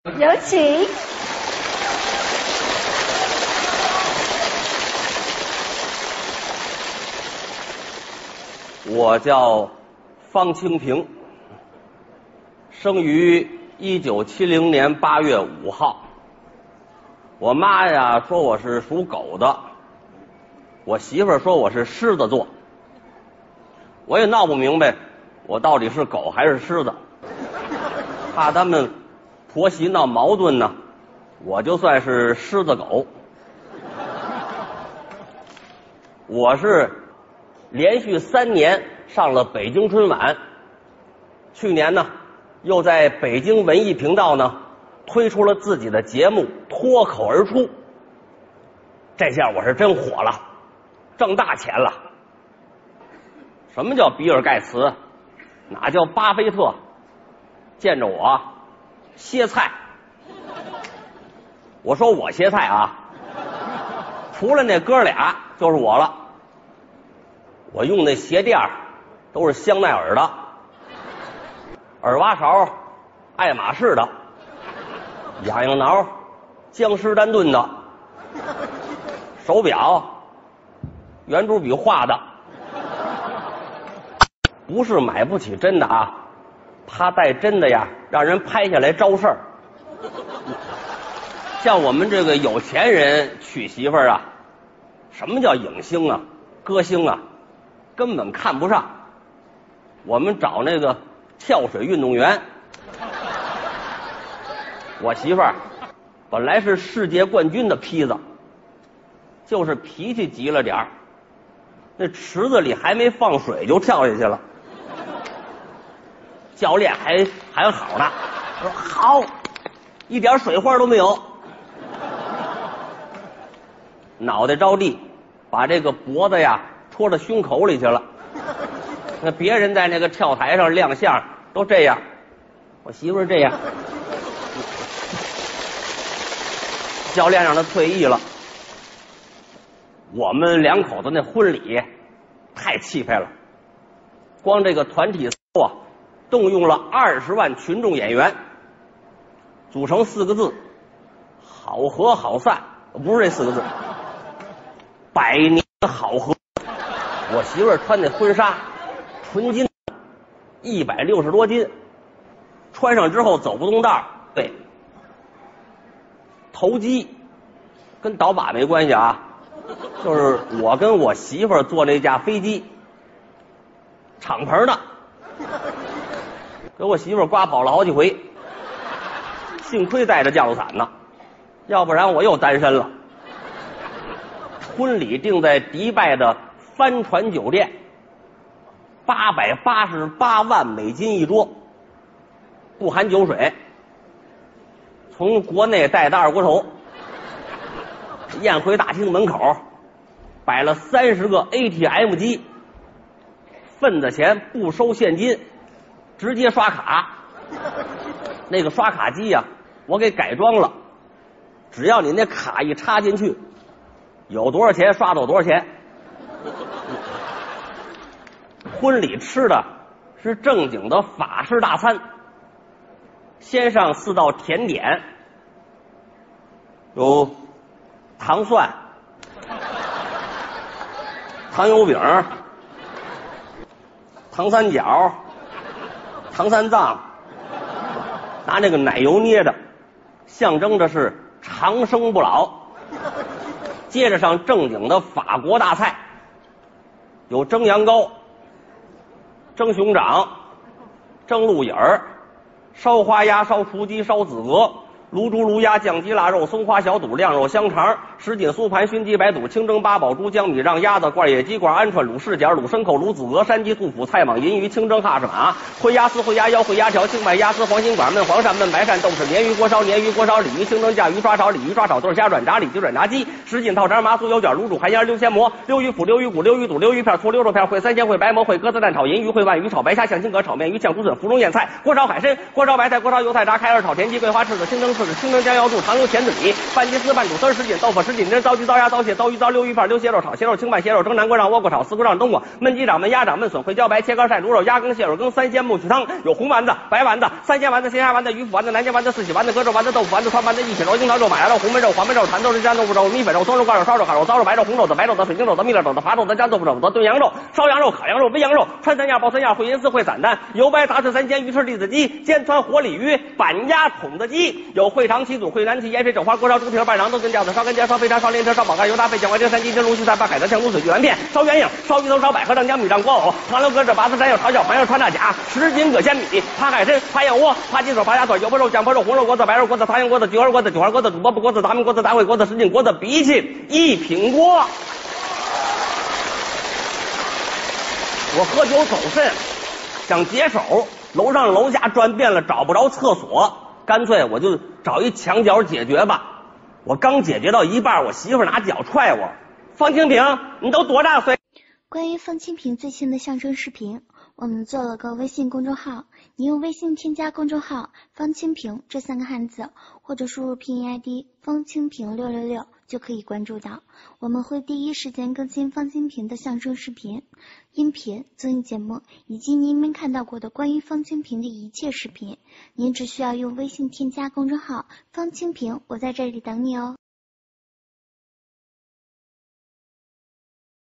有请。 我叫方清平，生于1970年8月5号。我妈呀说我是属狗的，我媳妇儿说我是狮子座。我也闹不明白，我到底是狗还是狮子，怕他们婆媳闹矛盾呢，我就算是狮子狗。我是连续3年上了北京春晚，去年呢又在北京文艺频道呢推出了自己的节目脱口而出，这下我是真火了，挣大钱了。什么叫比尔盖茨，哪叫巴菲特，见着我歇菜。我说我歇菜啊，除了那哥俩就是我了。我用那鞋垫都是香奈儿的，耳挖勺爱马仕的，痒痒挠江诗丹顿的，手表圆珠笔画的。不是买不起真的啊，怕带真的呀让人拍下来招事儿。像我们这个有钱人娶媳妇儿啊，什么叫影星啊歌星啊，根本看不上。我们找那个跳水运动员，我媳妇儿本来是世界冠军的坯子，就是脾气急了点儿，那池子里还没放水就跳下去了。教练还喊好呢，说好，一点水花都没有。脑袋着地，把这个脖子呀戳到胸口里去了。那别人在那个跳台上亮相都这样，我媳妇儿这样。教练让他退役了。我们两口子那婚礼太气派了，光这个团体啊动用了20万群众演员，组成4个字：好合好散。不是这4个字，百年好合。我媳妇儿穿那婚纱纯金，160多斤，穿上之后走不动道。对，头机跟倒把没关系啊，就是我跟我媳妇儿坐那架飞机，敞篷的，给我媳妇儿刮跑了好几回，幸亏带着降落伞呢，要不然我又单身了。婚礼定在迪拜的帆船酒店，888万美金一桌，不含酒水，从国内带的二锅头。宴会大厅门口摆了30个 ATM 机，份子钱不收现金，直接刷卡。那个刷卡机呀，我给改装了，只要你那卡一插进去，有多少钱刷到多少钱。婚礼吃的是正经的法式大餐，先上4道甜点，有糖蒜、糖油饼、糖三角、糖三藏，拿那个奶油捏的，象征着是长生不老。接着上正经的法国大菜，有蒸羊羔、蒸熊掌、蒸鹿眼儿、烧花鸭、烧雏鸡、烧子鹅、卤猪、卤鸭、酱鸡、腊肉、松花小肚、晾肉香肠、什锦酥盘、熏鸡白肚、清蒸八宝猪、江米让鸭子、罐野鸡罐、鹌鹑、卤柿角、卤牲口、卤子鹅、山鸡、兔脯、菜蟒、银鱼、清蒸哈士马、烩鸭丝、烩鸭腰、烩鸭条、清白鸭丝、黄心管、焖黄鳝、焖白鳝、豆豉鲶鱼锅烧、鲶鱼锅烧、鲤鱼清蒸架鱼抓炒、鲤鱼抓炒豆虾软炸、里脊软炸鸡、什锦套肠、麻酥油卷、卤煮寒鸭、溜鲜蘑、溜鱼脯、溜鱼骨、溜鱼肚、溜鱼片、醋溜肉片、烩三鲜、烩白馍、烩鸽子蛋炒银鱼、烩万鱼、炒白虾、象青蛤、炒面鱼、酱竹笋、芙蓉燕菜、锅烧海参、锅烧白菜、锅烧油菜炸、开二炒田鸡、桂花翅子、清蒸次是清蒸酱腰肚、糖油甜子米、半鸡丝、半煮丝10斤、豆腐10斤、糟鸡、糟鸭、糟蟹、糟鱼、糟溜鱼片、溜蟹肉、炒蟹肉、清拌蟹肉、蒸南瓜让、倭瓜炒、丝瓜让、冬瓜、焖鸡掌、焖鸭掌、焖笋、烩茭白、切干晒猪肉、鸭羹、蟹肉羹、三鲜木须汤，有红丸子、白丸子、三鲜丸子、鲜虾丸子、鱼腐丸子、南煎丸子、四喜丸子、鸽肉丸子、豆腐丸子、川丸子、一品肉、樱桃肉、马牙肉、红焖肉、黄焖肉、蚕豆子、酱豆腐肉、米粉肉、松肉、挂肉、烧肉、烤肉、糟肉、白肉、红肘子、白肘子、水晶肘子、蜜粒肘子、爬肘子、酱豆腐肘子、炖羊肉、烧羊肉、烤羊肉、煨羊肉、穿三样、爆三样、烩银丝、烩散蛋、油白杂翅三鲜、鱼翅、栗子鸡、煎川活鲤鱼、板鸭、筒子鸡，有烩肠、七肚、烩南蹄、盐水、整花、锅烧、猪蹄、半肠、豆根、吊子、烧干尖、烧肥肠、烧连车、烧宝盖、油大肺、酱花丁、山鸡、蒸龙须菜、八海的酱卤水、巨丸片、烧鸳鸯、烧鱼头、烧百合、酱姜米酱、锅藕、糖溜鸽子、拔丝山药、炒小盘肉、川大甲、10斤葛鲜米、扒海参、扒燕窝、扒鸡腿、扒鸭腿、油泼肉、酱泼肉、红肉锅子、白肉锅子、糖盐锅子、菊花锅子、酒花锅子、煮饽饽锅子、杂焖锅子、大烩锅子、10斤锅子、鼻涕一品锅。我喝酒走肾，想解手，楼上楼下转遍了找不着厕所，干脆我就找一墙角解决吧。我刚解决到一半，我媳妇拿脚踹我。方清平，你都多大岁？ 关于方清平最新的相声视频，我们做了个微信公众号，你用微信添加公众号方清平这3个汉字，或者输入拼音 ID 方清平666就可以关注到。我们会第一时间更新方清平的相声视频、音频、综艺节目，以及您没看到过的关于方清平的一切视频。您只需要用微信添加公众号方清平，我在这里等你哦。